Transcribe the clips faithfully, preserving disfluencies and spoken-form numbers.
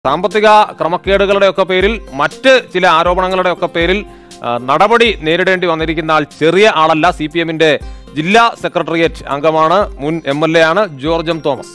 സാമ്പത്തിക ക്രമക്കേടുകളുടെയൊക്കെ പേരിൽ മറ്റ് ചില ആരോപണങ്ങളുടെയൊക്കെ പേരിൽ നടപടി നേരിടേണ്ടി വന്നിരിക്കുന്ന ആൾ ചെറിയ ആളല്ല. സി പി എമ്മിന്റെ ജില്ലാ സെക്രട്ടേറിയറ്റ് അംഗമാണ്, മുൻ എം എൽ എ ആണ് ജോർജ് എം തോമസ്.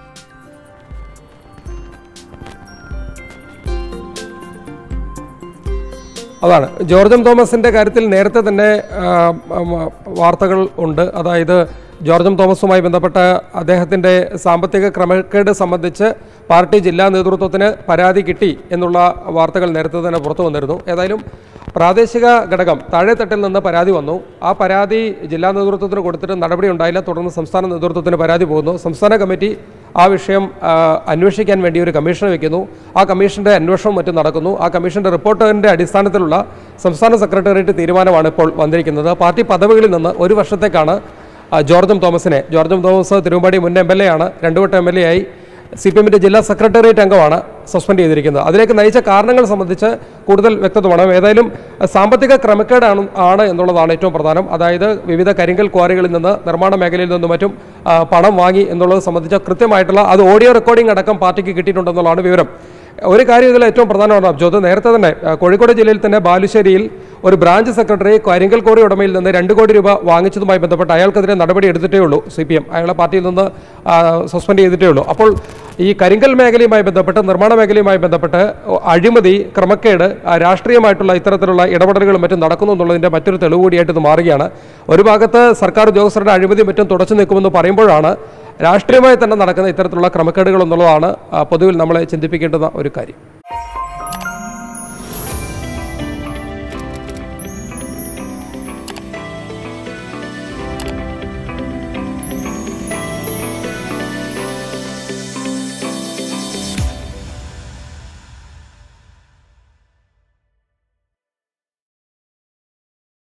അതാണ് ജോർജ് എം തോമസിന്റെ കാര്യത്തിൽ നേരത്തെ തന്നെ വാർത്തകൾ ഉണ്ട്. അതായത് ജോർജ് എം തോമസുമായി ബന്ധപ്പെട്ട അദ്ദേഹത്തിൻ്റെ സാമ്പത്തിക ക്രമക്കേട് സംബന്ധിച്ച് പാർട്ടി ജില്ലാ നേതൃത്വത്തിന് പരാതി കിട്ടി എന്നുള്ള വാർത്തകൾ നേരത്തെ തന്നെ പുറത്തു വന്നിരുന്നു. ഏതായാലും പ്രാദേശിക ഘടകം താഴെത്തട്ടിൽ നിന്ന് പരാതി വന്നു. ആ പരാതി ജില്ലാ നേതൃത്വത്തിന് കൊടുത്തിട്ട് നടപടി ഉണ്ടായില്ല. തുടർന്ന് സംസ്ഥാന നേതൃത്വത്തിന് പരാതി പോകുന്നു. സംസ്ഥാന കമ്മിറ്റി ആ വിഷയം അന്വേഷിക്കാൻ വേണ്ടി ഒരു കമ്മീഷനെ വയ്ക്കുന്നു. ആ കമ്മീഷൻ്റെ അന്വേഷണം മറ്റും നടക്കുന്നു. ആ കമ്മീഷൻ്റെ റിപ്പോർട്ടിൻ്റെ അടിസ്ഥാനത്തിലുള്ള സംസ്ഥാന സെക്രട്ടേറിയറ്റ് തീരുമാനമാണ് ഇപ്പോൾ വന്നിരിക്കുന്നത്. പാർട്ടി പദവികളിൽ നിന്ന് ഒരു വർഷത്തേക്കാണ് ജോർജ് എം തോമസിനെ, ജോർജ് എം തോമസ് തിരുവമ്പാടി മുൻ എം എൽ എ ആണ്, രണ്ടു വട്ടം എം എൽ എ ആയി, സി പി എമ്മിൻ്റെ ജില്ലാ സെക്രട്ടേറിയറ്റ് അംഗമാണ്, സസ്പെൻഡ് ചെയ്തിരിക്കുന്നത്. അതിലേക്ക് നയിച്ച കാരണങ്ങൾ സംബന്ധിച്ച് കൂടുതൽ വ്യക്തത വേണം. ഏതായാലും സാമ്പത്തിക ക്രമക്കേടാണ് ആണ് എന്നുള്ളതാണ് ഏറ്റവും പ്രധാനം. അതായത് വിവിധ കരിങ്കൽ ക്വാറികളിൽ നിന്ന്, നിർമ്മാണ മേഖലയിൽ നിന്നും മറ്റും പണം വാങ്ങി എന്നുള്ളത് സംബന്ധിച്ച കൃത്യമായിട്ടുള്ള അത് ഓഡിയോ റെക്കോർഡിംഗ് അടക്കം പാർട്ടിക്ക് കിട്ടിയിട്ടുണ്ടെന്നുള്ളതാണ് വിവരം. ഒരു കാര്യം ഇതിൽ ഏറ്റവും പ്രധാനമാണ് അബ്ജോദ്, നേരത്തെ തന്നെ കോഴിക്കോട് ജില്ലയിൽ തന്നെ ബാലുശ്ശേരിയിൽ ഒരു ബ്രാഞ്ച് സെക്രട്ടറി കരിങ്കൽ കോറി ഉടമയിൽ നിന്ന് രണ്ട് കോടി രൂപ വാങ്ങിച്ചതുമായി ബന്ധപ്പെട്ട് അയാൾക്കെതിരെ നടപടി എടുത്തിട്ടേ ഉള്ളൂ സി പി എം. അയാളെ പാർട്ടിയിൽ നിന്ന് സസ്പെൻഡ് ചെയ്തിട്ടേ ഉള്ളൂ. അപ്പോൾ ഈ കരിങ്കൽ മേഖലയുമായി ബന്ധപ്പെട്ട്, നിർമ്മാണ മേഖലയുമായി ബന്ധപ്പെട്ട് അഴിമതി, ക്രമക്കേട്, രാഷ്ട്രീയമായിട്ടുള്ള ഇത്തരത്തിലുള്ള ഇടപെടലുകളും മറ്റും നടക്കുന്നു എന്നുള്ളതിൻ്റെ മറ്റൊരു തെളിവ് കൂടിയായിട്ട് ഇത് മാറുകയാണ്. ഒരു ഭാഗത്ത് സർക്കാർ ഉദ്യോഗസ്ഥരുടെ അഴിമതി മറ്റും തുടച്ചു നിൽക്കുമെന്ന് പറയുമ്പോഴാണ് രാഷ്ട്രീയമായി തന്നെ നടക്കുന്ന ഇത്തരത്തിലുള്ള ക്രമക്കേടുകൾ എന്നുള്ളതാണ് പൊതുവിൽ നമ്മളെ ചിന്തിപ്പിക്കേണ്ടുന്ന ഒരു കാര്യം.